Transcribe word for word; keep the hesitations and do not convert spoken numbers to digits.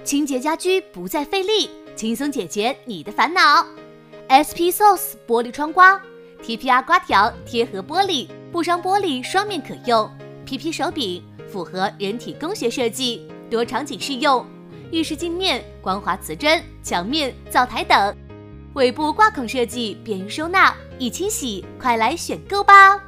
清洁家居不再费力，轻松解决你的烦恼。S P S O S 玻璃窗刮 ，T P R 刮条贴合玻璃，不伤玻璃，双面可用。P P 手柄符合人体工学设计，多场景适用。浴室镜面、光滑瓷砖、墙面、灶台等。尾部挂孔设计便于收纳，易清洗，快来选购吧！